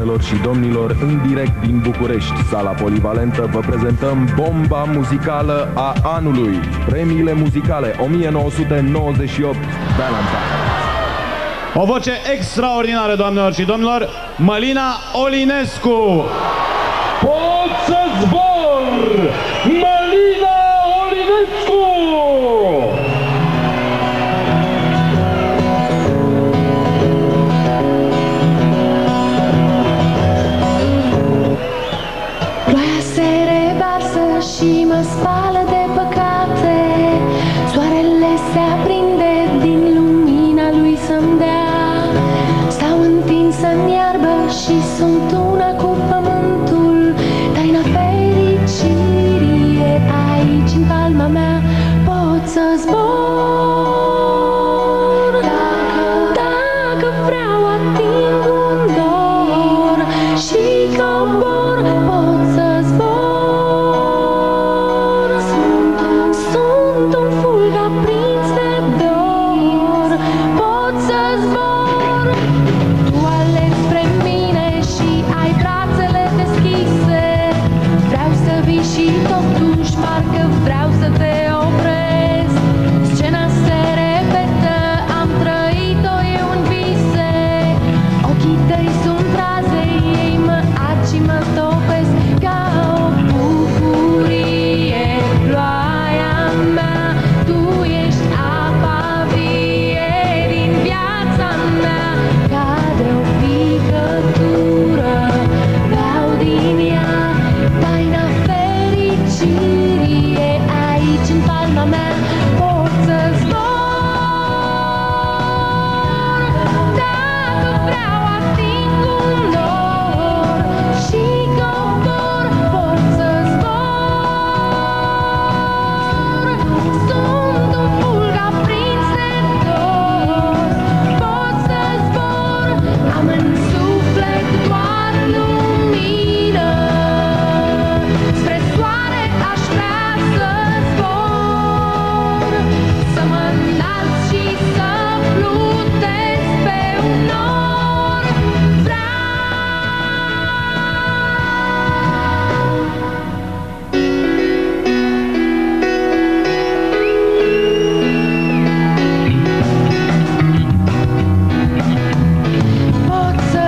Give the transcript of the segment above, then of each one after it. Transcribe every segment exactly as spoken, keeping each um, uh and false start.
Doamnelor și domnilor, în direct din București, sala polivalentă, vă prezentăm bomba muzicală a anului. Premiile muzicale o mie nouă sute nouăzeci și opt Valentine. O voce extraordinară, doamnelor și domnilor, Mălina Olinescu. Pot să zbor! Mălina Olinescu! Ploaia se revarsă și mă spală de păcate. Soarele se aprinde din lumina lui să-mi dea. Stau întinsă în iarbă și sunt una cu pământul. Taina fericirii e aici în palma mea. Pot să zbor dacă, dacă vreau, ating un dor și cobor. Pot să zbor. Sunt, sunt un fulg aprins de dor. Pot să zbor. Tu alergi spre mine și ai brațele deschise. Vreau să vii și totuși parcă vreau să te opresc. Scena se repetă, am trăit-o eu în vise. Ochii tăi sunt raze, ei mă ard și mă topesc ca o bucurie. Ploaia mea, tu ești apa vie din viața mea. Cade o picătură, beau din ea. Taina fericirii e aici în palma mea. Pot să zbor dacă vreau, ating un dor și cobor. Pot să zbor. Sunt un fulg aprins de dor. Pot să zbor. Am în suflet doar lumină. Spre soare aș vrea să zbor. Să mă înalț și să plutesc pe un nor. Pot să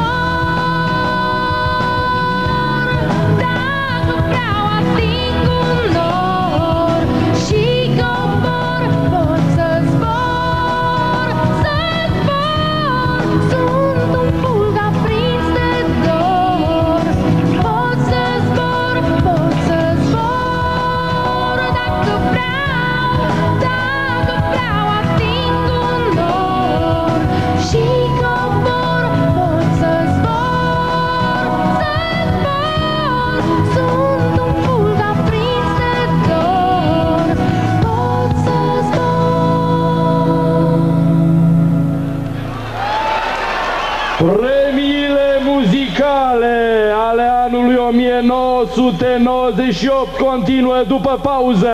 zbor dacă vreau, ating un dor și cobor. Pot să zbor, să zbor. Sunt un fulg aprins de dor. Pot să zbor, pot să zbor dacă vreau, dacă vreau, ating un dor și cobor. Pot să zbor, să zbor. Sunt un fulg aprins de dor. Pot să zbor. Premiile muzicale ale anului o mie nouă sute nouăzeci și opt continuă după pauză.